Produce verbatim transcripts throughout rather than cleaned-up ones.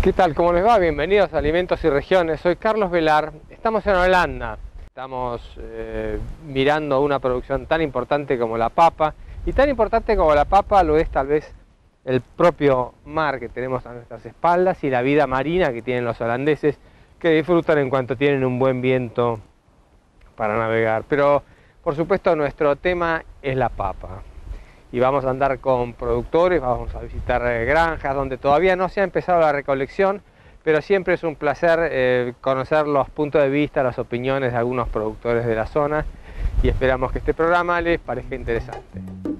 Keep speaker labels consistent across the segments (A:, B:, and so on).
A: ¿Qué tal? ¿Cómo les va? Bienvenidos a Alimentos y Regiones. Soy Carlos Velar. Estamos en Holanda. Estamos eh, mirando una producción tan importante como la papa. Y tan importante como la papa lo es tal vez el propio mar que tenemos a nuestras espaldas y la vida marina que tienen los holandeses, que disfrutan en cuanto tienen un buen viento para navegar. Pero por supuesto nuestro tema es la papa. Y vamos a andar con productores, vamos a visitar granjas donde todavía no se ha empezado la recolección, pero siempre es un placer eh, conocer los puntos de vista, las opiniones de algunos productores de la zona, y esperamos que este programa les parezca interesante.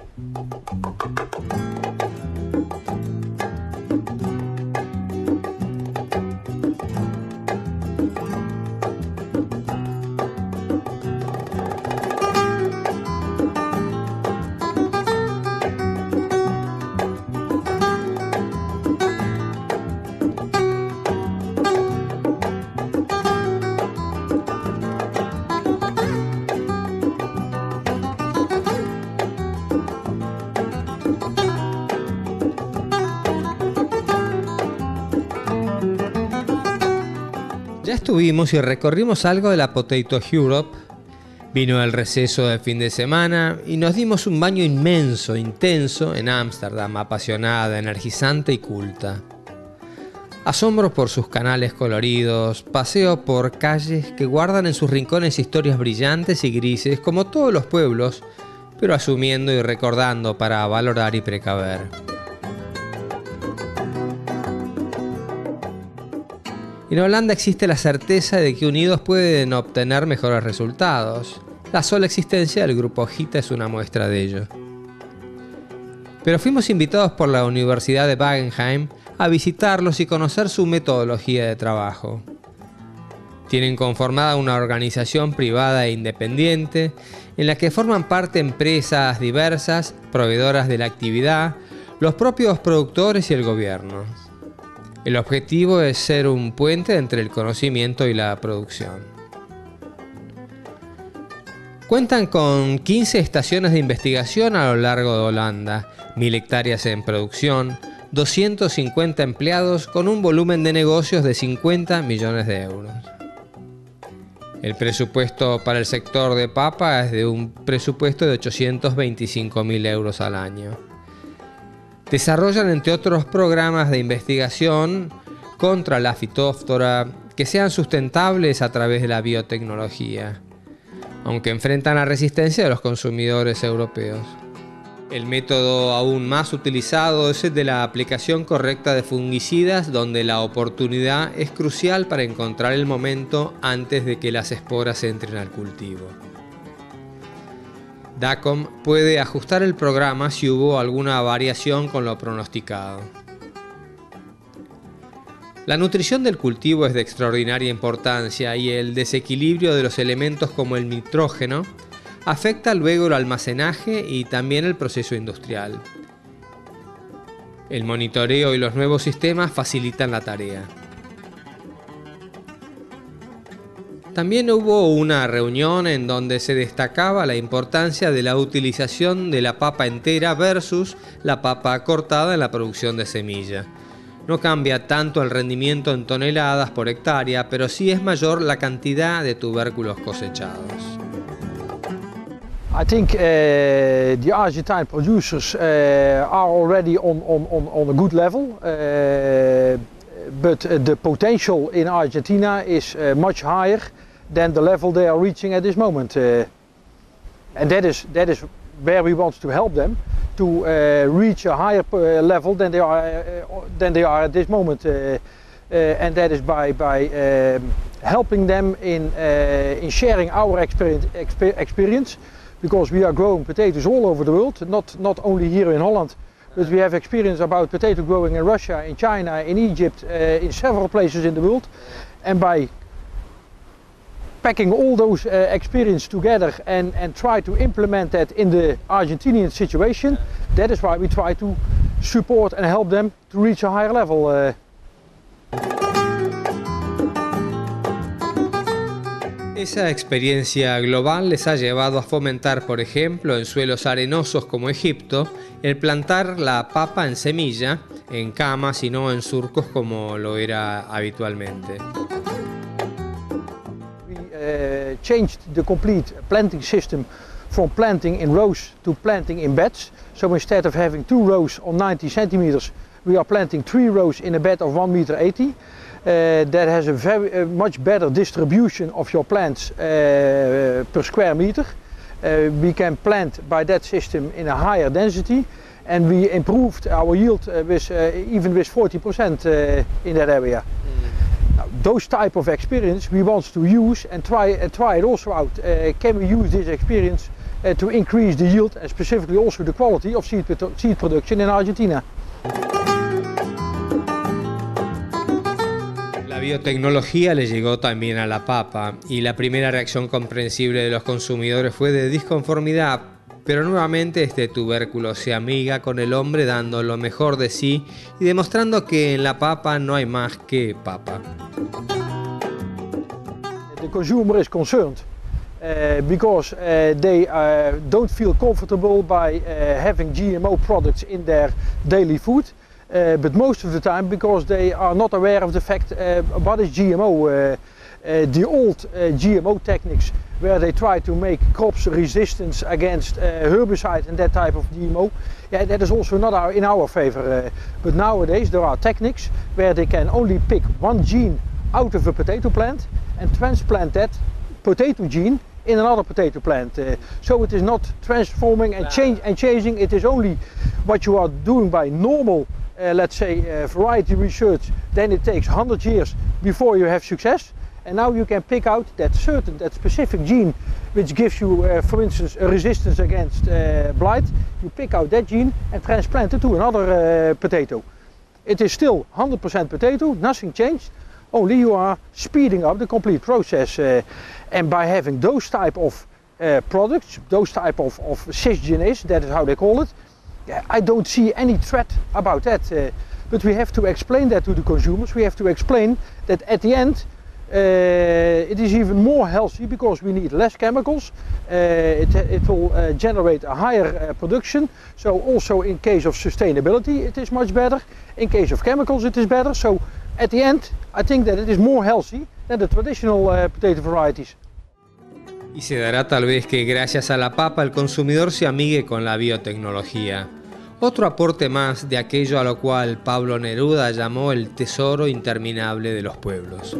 B: Ya estuvimos y recorrimos algo de la Potato Europe, vino el receso de fin de semana y nos dimos un baño inmenso, intenso en Ámsterdam, apasionada, energizante y culta. Asombro por sus canales coloridos, paseo por calles que guardan en sus rincones historias brillantes y grises como todos los pueblos, pero asumiendo y recordando para valorar y precaver. En Holanda existe la certeza de que unidos pueden obtener mejores resultados. La sola existencia del Grupo Gita es una muestra de ello. Pero fuimos invitados por la Universidad de Wageningen a visitarlos y conocer su metodología de trabajo. Tienen conformada una organización privada e independiente en la que forman parte empresas diversas, proveedoras de la actividad, los propios productores y el gobierno. El objetivo es ser un puente entre el conocimiento y la producción. Cuentan con quince estaciones de investigación a lo largo de Holanda, mil hectáreas en producción, doscientos cincuenta empleados con un volumen de negocios de cincuenta millones de euros. El presupuesto para el sector de papa es de un presupuesto de ochocientos veinticinco mil euros al año. Desarrollan, entre otros, programas de investigación contra la fitóftora que sean sustentables a través de la biotecnología, aunque enfrentan la resistencia de los consumidores europeos. El método aún más utilizado es el de la aplicación correcta de fungicidas, donde la oportunidad es crucial para encontrar el momento antes de que las esporas entren al cultivo. Dacom puede ajustar el programa si hubo alguna variación con lo pronosticado. La nutrición del cultivo es de extraordinaria importancia y el desequilibrio de los elementos como el nitrógeno afecta luego el almacenaje y también el proceso industrial. El monitoreo y los nuevos sistemas facilitan la tarea. También hubo una reunión en donde se destacaba la importancia de la utilización de la papa entera versus la papa cortada en la producción de semilla. No cambia tanto el rendimiento en toneladas por hectárea, pero sí es mayor la cantidad de tubérculos cosechados.
C: I think uh, the Argentine producers uh, are already on, on, on, on a good level, uh, but uh, the potential in Argentina is uh, much higher than the level they are reaching at this moment. Uh, and that is, that is where we want to help them to uh, reach a higher uh, level than they are, uh, than they are at this moment. Uh, uh, and that is by, by um, helping them in, uh, in sharing our experience, exper experience, because we are growing potatoes all over the world, not, not only here in Holland, but we have experience about potato growing in Russia, in China, in Egypt, uh, in several places in the world. And by packing all those uh, experience together and, and try to implement that in the Argentinian situation, that is why we try to support and help them to reach a higher level. Uh.
B: Esa experiencia global les ha llevado a fomentar, por ejemplo, en suelos arenosos como Egipto, el plantar la papa en semilla en camas y no en surcos como lo era habitualmente.
C: We uh, changed the complete planting system from planting in rows to planting in beds. So instead of having two rows on ninety centimeters, we are planting three rows in a bed of one meter eighty. Uh, that has a very uh, much better distribution of your plants uh, per square meter. Uh, we can plant by that system in a higher density, and we improved our yield uh, with uh, even with forty percent uh, in that area. Mm. Now, those type of experience we want to use and try uh, try it also out. Uh, can we use this experience uh, to increase the yield and specifically also the quality of seed, seed production in Argentina?
B: La biotecnología le llegó también a la papa y la primera reacción comprensible de los consumidores fue de disconformidad, pero nuevamente este tubérculo se amiga con el hombre dando lo mejor de sí y demostrando que en la papa no hay más que papa.
C: The consumer is concerned uh, because uh, they uh, don't feel comfortable by uh, having G M O products in their daily food. Uh, but most of the time because they are not aware of the fact uh, what is G M O. Uh, uh, the old uh, G M O techniques where they try to make crops resistant against uh, herbicides and that type of G M O, yeah, that is also not our, in our favor. Uh, but nowadays there are techniques where they can only pick one gene out of a potato plant and transplant that potato gene in another potato plant. Uh, so it is not transforming and, change, and changing, it is only what you are doing by normal Uh, let's say uh, variety research. Then it takes one hundred years before you have success, and now you can pick out that certain, that specific gene which gives you, uh, for instance, a resistance against uh, blight. You pick out that gene and transplant it to another uh, potato. It is still one hundred percent potato, nothing changed, only you are speeding up the complete process. Uh, and by having those type of uh, products, those type of, of cisgenes, that is how they call it, I don't see any threat about that, uh, but we have to explain that to the consumers. We have to explain that at the end uh, it is even more healthy because we need less chemicals. Uh, it, it will uh, generate a higher uh, production. So also in case of sustainability it is much better. In case of chemicals it is better. So at the end I think that it is more healthy than the traditional uh, potato varieties.
B: Y se dará tal vez que gracias a la papa el consumidor se amigue con la biotecnología. Otro aporte más de aquello a lo cual Pablo Neruda llamó el tesoro interminable de los pueblos.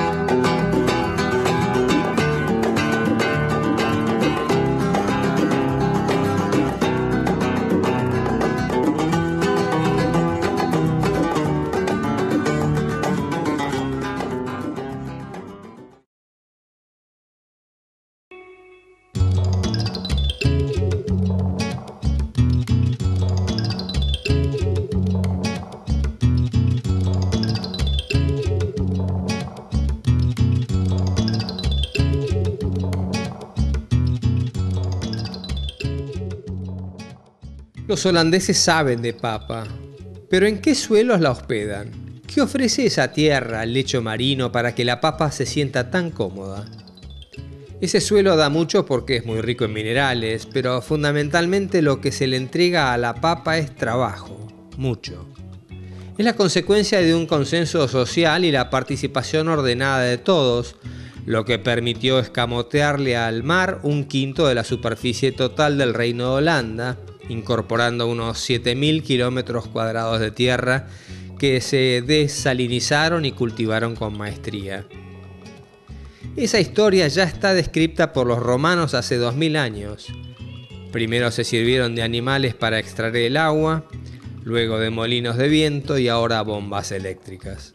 B: Los holandeses saben de papa, pero ¿en qué suelos la hospedan? ¿Qué ofrece esa tierra, el lecho marino, para que la papa se sienta tan cómoda? Ese suelo da mucho porque es muy rico en minerales, pero fundamentalmente lo que se le entrega a la papa es trabajo, mucho. Es la consecuencia de un consenso social y la participación ordenada de todos, lo que permitió escamotearle al mar un quinto de la superficie total del Reino de Holanda, incorporando unos siete mil kilómetros cuadrados de tierra que se desalinizaron y cultivaron con maestría. Esa historia ya está descrita por los romanos hace dos mil años. Primero se sirvieron de animales para extraer el agua, luego de molinos de viento y ahora bombas eléctricas.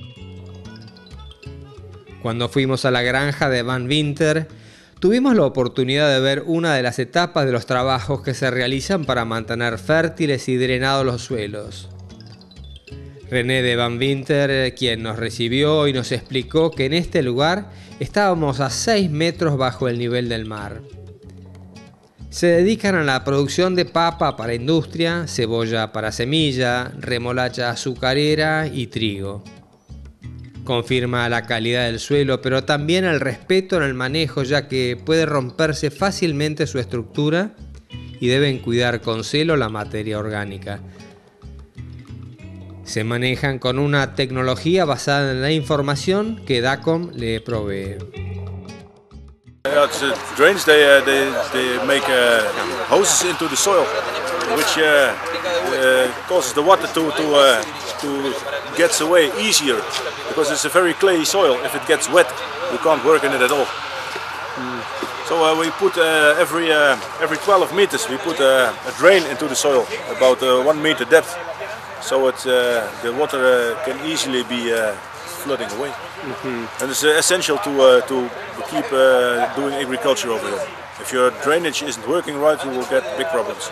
B: Cuando fuimos a la granja de Van Winter, tuvimos la oportunidad de ver una de las etapas de los trabajos que se realizan para mantener fértiles y drenados los suelos. René de Van Winter, quien nos recibió y nos explicó que en este lugar estábamos a seis metros bajo el nivel del mar. Se dedican a la producción de papa para industria, cebolla para semilla, remolacha azucarera y trigo. Confirma la calidad del suelo, pero también el respeto en el manejo, ya que puede romperse fácilmente su estructura y deben cuidar con celo la materia orgánica. Se manejan con una tecnología basada en la información que DACOM le provee.
D: Yeah, it's, uh, drains, they, uh, they, they make uh, hoses into the soil, which uh, uh, causes the water to, to, uh, to get away easier, because it's a very clayey soil. If it gets wet, you can't work in it at all. Mm. So uh, we put uh, every, uh, every twelve meters, we put uh, a drain into the soil, about uh, one meter depth. So it's, uh, the water uh, can easily be uh, flooding away. Mm-hmm. And it's uh, essential to, uh, to keep uh, doing agriculture over here. If your drainage isn't working right, you will get big problems.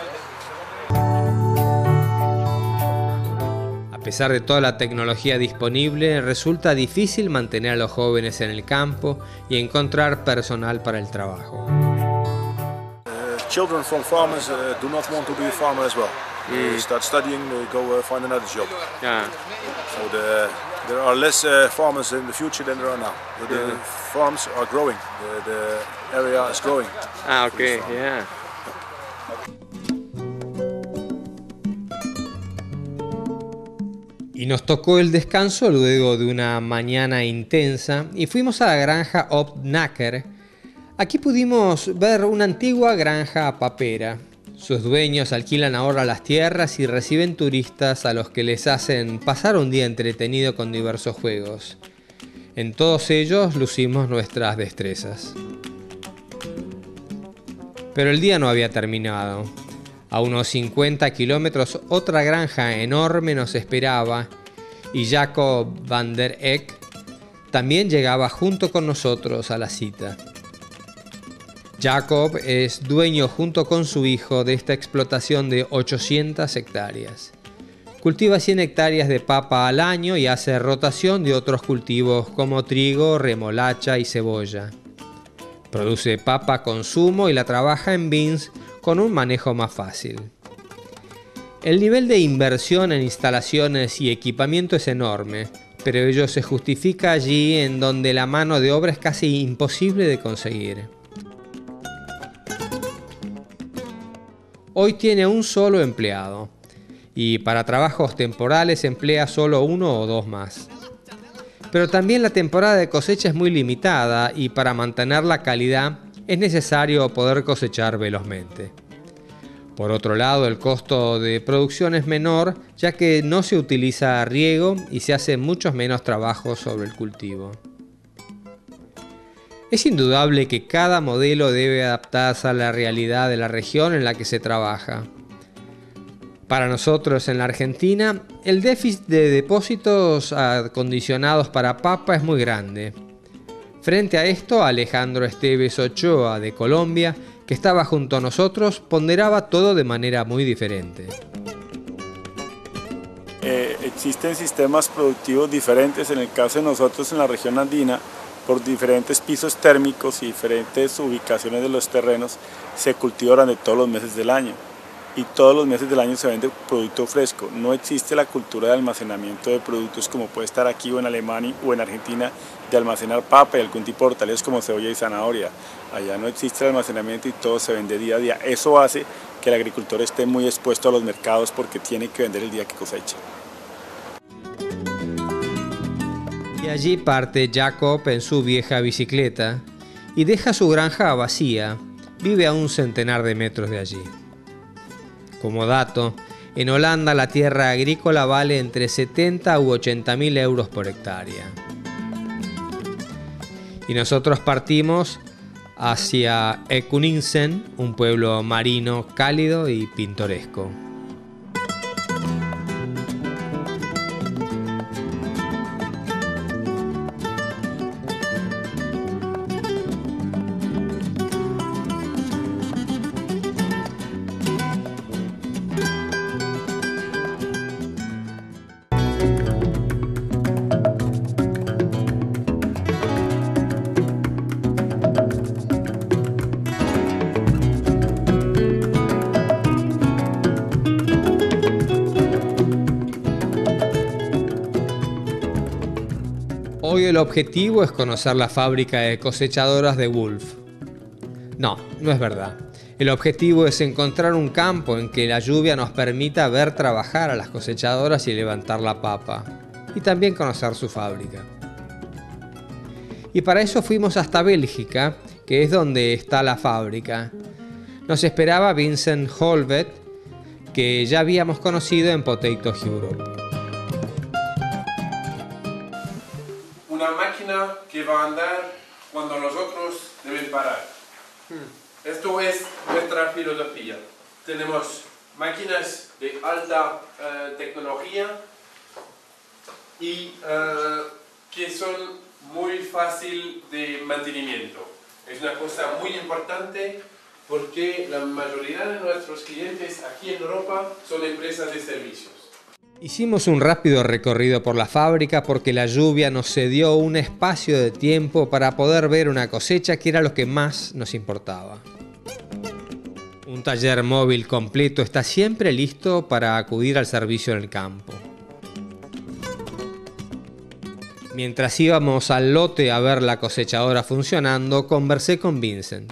B: A pesar de toda la tecnología disponible, resulta difícil mantener a los jóvenes en el campo y encontrar personal para el trabajo.
D: Uh, children from farmers uh, do not want to be a farmer as well. Mm. They start studying, they go uh, find another job.
A: Yeah.
D: So the, there are less uh, farmers in the future than there are now. The, the
A: Yeah.
D: farms are growing, the, the area is growing.
A: Ah, okay, yeah.
B: Y nos tocó el descanso luego de una mañana intensa y fuimos a la granja Opnacker. Aquí pudimos ver una antigua granja papera. Sus dueños alquilan ahora las tierras y reciben turistas a los que les hacen pasar un día entretenido con diversos juegos. En todos ellos lucimos nuestras destrezas. Pero el día no había terminado. A unos cincuenta kilómetros otra granja enorme nos esperaba y Jacob van der Eck también llegaba junto con nosotros a la cita. Jacob es dueño junto con su hijo de esta explotación de ochocientas hectáreas. Cultiva cien hectáreas de papa al año y hace rotación de otros cultivos como trigo, remolacha y cebolla. Produce papa a consumo y la trabaja en bins con un manejo más fácil. El nivel de inversión en instalaciones y equipamiento es enorme, pero ello se justifica allí en donde la mano de obra es casi imposible de conseguir. Hoy tiene un solo empleado y para trabajos temporales emplea solo uno o dos más. Pero también la temporada de cosecha es muy limitada y para mantener la calidad es necesario poder cosechar velozmente. Por otro lado, el costo de producción es menor ya que no se utiliza riego y se hace muchos menos trabajos sobre el cultivo. Es indudable que cada modelo debe adaptarse a la realidad de la región en la que se trabaja. Para nosotros en la Argentina, el déficit de depósitos acondicionados para papa es muy grande. Frente a esto, Alejandro Esteves Ochoa de Colombia, que estaba junto a nosotros, ponderaba todo de manera muy diferente.
E: Eh, existen sistemas productivos diferentes en el caso de nosotros en la región andina, por diferentes pisos térmicos y diferentes ubicaciones de los terrenos, se cultiva durante todos los meses del año. Y todos los meses del año se vende producto fresco. No existe la cultura de almacenamiento de productos como puede estar aquí o en Alemania o en Argentina, de almacenar papa y algún tipo de hortalizas como cebolla y zanahoria. Allá no existe el almacenamiento y todo se vende día a día. Eso hace que el agricultor esté muy expuesto a los mercados porque tiene que vender el día que cosecha.
B: Y allí parte Jacob en su vieja bicicleta y deja su granja vacía. Vive a un centenar de metros de allí. Como dato, en Holanda la tierra agrícola vale entre setenta u ochenta mil euros por hectárea. Y nosotros partimos hacia Ecuninsen, un pueblo marino cálido y pintoresco. Hoy el objetivo es conocer la fábrica de cosechadoras de Wolf. No, no es verdad. El objetivo es encontrar un campo en que la lluvia nos permita ver trabajar a las cosechadoras y levantar la papa, y también conocer su fábrica. Y para eso fuimos hasta Bélgica, que es donde está la fábrica. Nos esperaba Vincent Holvet, que ya habíamos conocido en Potato Europe.
F: Una máquina que va a andar cuando los otros deben parar. Hmm. Esto es nuestra filosofía. Tenemos máquinas de alta eh, tecnología y eh, que son muy fácil de mantenimiento. Es una cosa muy importante porque la mayoría de nuestros clientes aquí en Europa son empresas de servicios.
B: Hicimos un rápido recorrido por la fábrica porque la lluvia nos cedió un espacio de tiempo para poder ver una cosecha que era lo que más nos importaba. Un taller móvil completo está siempre listo para acudir al servicio en el campo. Mientras íbamos al lote a ver la cosechadora funcionando, conversé con Vincent.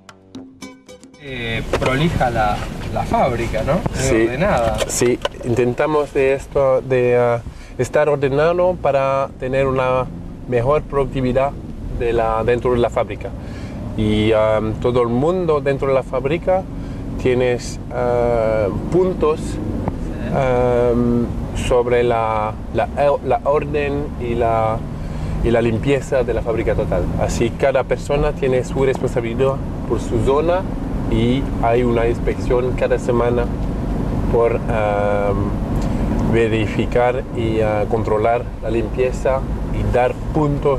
A: Eh, prolija la, la fábrica, ¿no?
F: Sí,
A: ordenada.
F: Sí, intentamos de esto de uh, estar ordenado para tener una mejor productividad de la, dentro de la fábrica. Y um, todo el mundo dentro de la fábrica tienes uh, puntos um, sobre la, la, la orden y la, y la limpieza de la fábrica total. Así cada persona tiene su responsabilidad por su zona y hay una inspección cada semana por um, verificar y uh, controlar la limpieza y dar puntos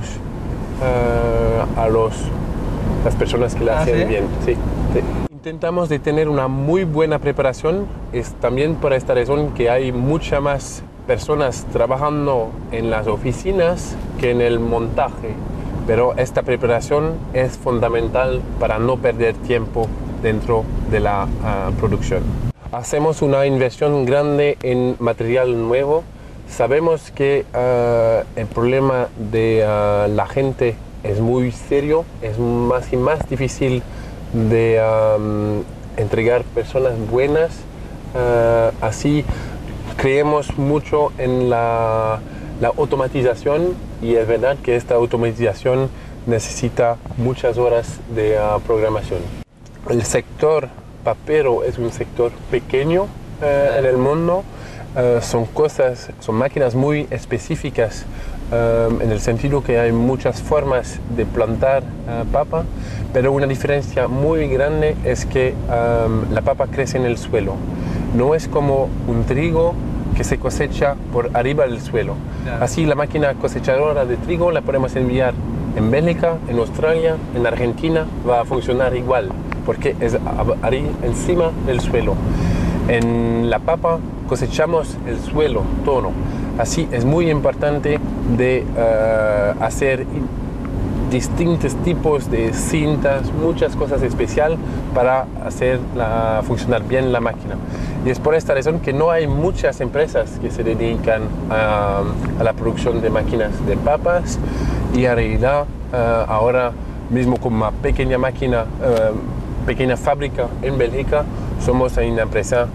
F: uh, a los, las personas que la
A: ¿Ah,
F: hacen
A: sí?
F: bien. Sí, sí. Intentamos de tener una muy buena preparación. Es también por esta razón que hay muchas más personas trabajando en las oficinas que en el montaje. Pero esta preparación es fundamental para no perder tiempo dentro de la uh, producción. Hacemos una inversión grande en material nuevo. Sabemos que uh, el problema de uh, la gente es muy serio, es más y más difícil de um, entregar personas buenas. Uh, así creemos mucho en la, la automatización y es verdad que esta automatización necesita muchas horas de uh, programación. El sector papero es un sector pequeño uh, en el mundo. Uh, son cosas, son máquinas muy específicas um, en el sentido que hay muchas formas de plantar uh, papa, pero una diferencia muy grande es que um, la papa crece en el suelo. No es como un trigo que se cosecha por arriba del suelo. Yeah. Así la máquina cosechadora de trigo la podemos enviar en Bélgica, en Australia, en Argentina, va a funcionar igual, porque es ahí encima del suelo. En la papa cosechamos el suelo todo. Así es muy importante de uh, hacer distintos tipos de cintas, muchas cosas especiales para hacer la, funcionar bien la máquina. Y es por esta razón que no hay muchas empresas que se dedican a, a la producción de máquinas de papas y en realidad uh, ahora mismo con una pequeña máquina, uh, pequeña fábrica en Bélgica, somos una empresa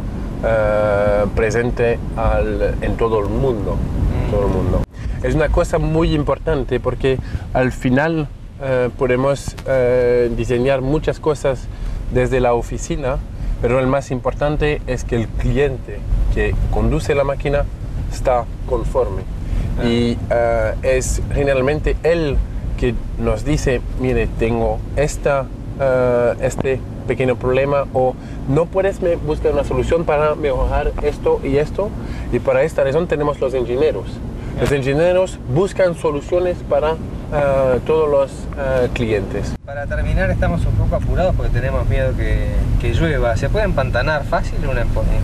F: uh, presente al, en todo el mundo, mm. todo el mundo. Es una cosa muy importante porque al final uh, podemos uh, diseñar muchas cosas desde la oficina, pero el más importante es que el cliente que conduce la máquina está conforme. Ah. Y uh, es generalmente él que nos dice, mire, tengo esta, uh, este pequeño problema o no puedes buscar una solución para mejorar esto y esto. Y para esta razón tenemos los ingenieros. Los ingenieros buscan soluciones para uh, todos los uh, clientes.
A: Para terminar, estamos un poco apurados porque tenemos miedo que, que llueva. ¿Se puede empantanar fácil una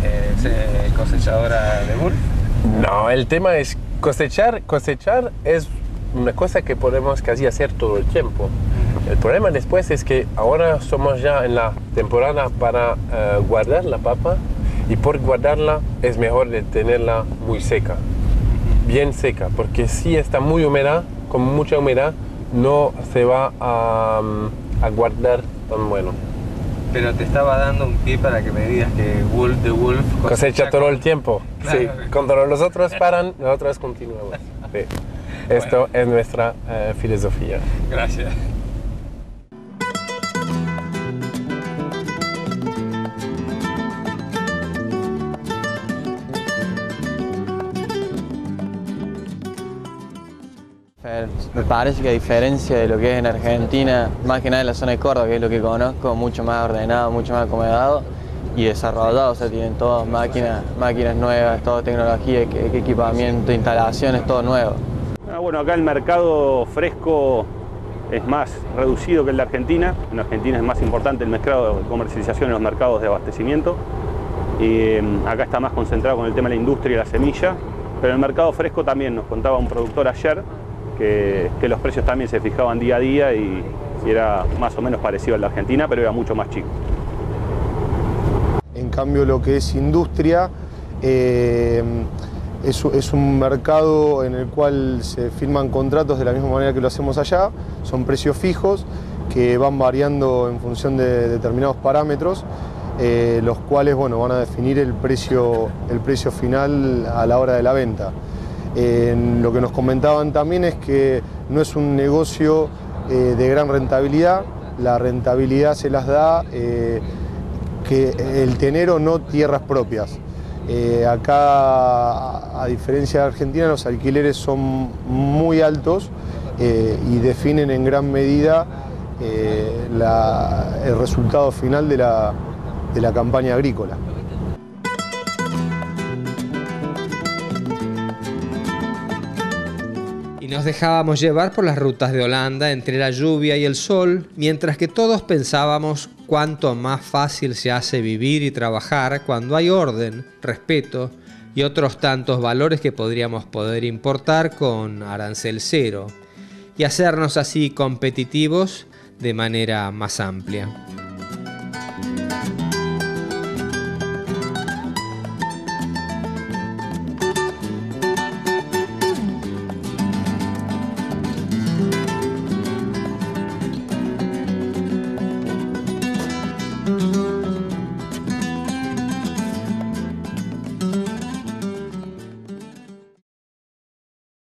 A: eh, cosechadora de Wolf?
F: No, el tema es cosechar. Cosechar es una cosa que podemos casi hacer todo el tiempo. El problema después es que ahora somos ya en la temporada para uh, guardar la papa y por guardarla es mejor de tenerla muy seca. Bien seca, porque si está muy húmeda, con mucha humedad, no se va a, a guardar tan bueno.
A: pero te estaba dando un pie para que me digas que Wolf de Wolf
F: cosecha, cosecha todo el tiempo. Claro. Sí, cuando los otros paran, nosotros continuamos. Sí. Esto bueno. es nuestra uh, filosofía.
A: Gracias.
G: Me parece que a diferencia de lo que es en Argentina, más que nada en la zona de Córdoba, que es lo que conozco, mucho más ordenado, mucho más acomodado y desarrollado, o sea, tienen todas máquinas, máquinas nuevas, toda tecnología, equipamiento, instalaciones, todo nuevo.
H: Ah, bueno, acá el mercado fresco es más reducido que el de Argentina. En Argentina es más importante el mercado de comercialización en los mercados de abastecimiento. Y acá está más concentrado con el tema de la industria y la semilla. Pero en el mercado fresco también nos contaba un productor ayer que, que los precios también se fijaban día a día y, y era más o menos parecido al de Argentina, pero era mucho más chico.
I: En cambio, lo que es industria eh, es, es un mercado en el cual se firman contratos de la misma manera que lo hacemos allá, son precios fijos que van variando en función de determinados parámetros, eh, los cuales bueno, van a definir el precio, el precio final a la hora de la venta. Eh, lo que nos comentaban también es que no es un negocio eh, de gran rentabilidad, la rentabilidad se las da eh, que el tener o no tierras propias. Eh, acá, a diferencia de Argentina, los alquileres son muy altos eh, y definen en gran medida eh, la, el resultado final de la, de la campaña agrícola.
B: Y nos dejábamos llevar por las rutas de Holanda entre la lluvia y el sol, mientras que todos pensábamos cuánto más fácil se hace vivir y trabajar cuando hay orden, respeto y otros tantos valores que podríamos poder importar con arancel cero y hacernos así competitivos de manera más amplia.